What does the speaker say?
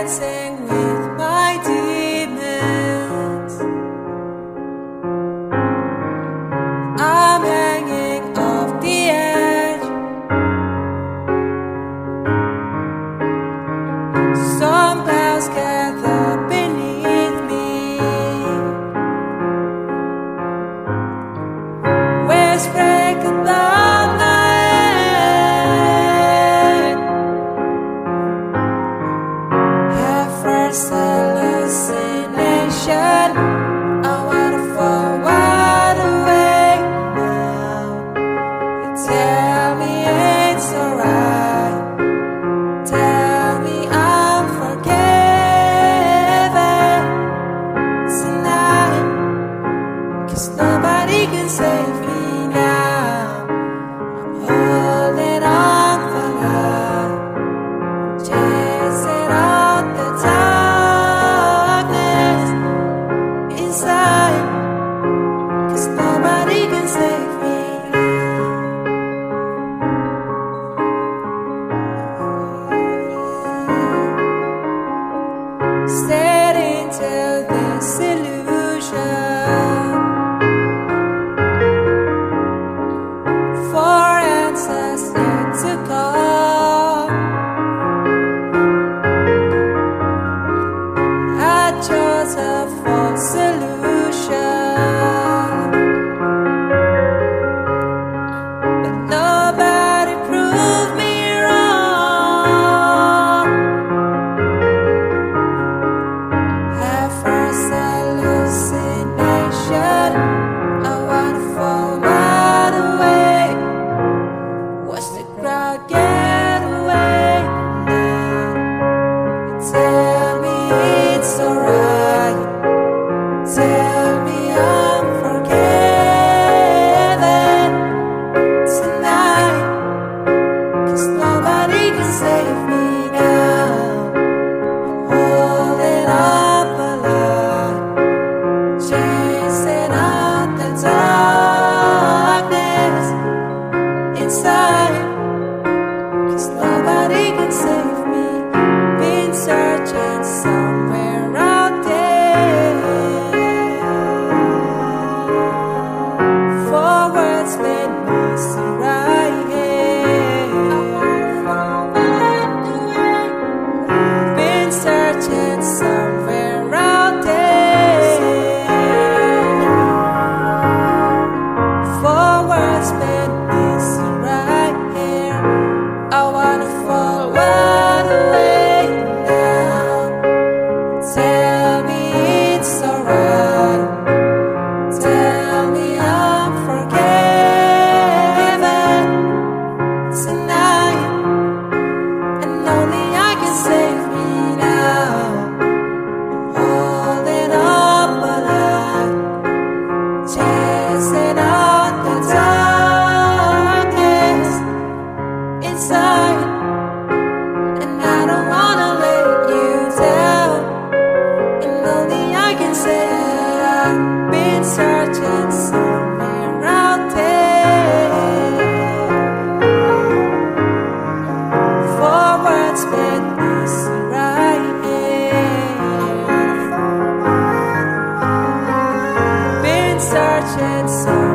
dancing with my demons. I'm hanging off the edge. Some clouds gather beneath me. Waves break above my head. Have first hallucination. I wanna fall wide awake now. You tell me it's alright. Tell me I'm forgiven tonight. 'Cause nobody can save me now. I'm holding on for love, chasing out the darkness inside. 'Cause nobody can save me now. Stayed into this illusion for answers yet to come. I chose a false solution, but nobody proved me wrong. Have first hallucination. I wanna fall wide awake. Watch the crowd get away now. You tell me it's alright. Tell me I'm forgiven tonight. 'Cause nobody can save me now. I'm holding up a light, chasing out the darkness inside. 'Cause nobody can save me. Been searching somewhere out there for words made missing right here. Been searching somewhere out there for words made missing right here. I wanna fall wide awake now. Tell me it's alright. Tell me I'm forgiven tonight. And only I can save me now. I'm holding up a light, chasing out the darkness inside. And I don't wanna let you down. And only I can say I've been searching somewhere out there for words made missing right here. Been searching somewhere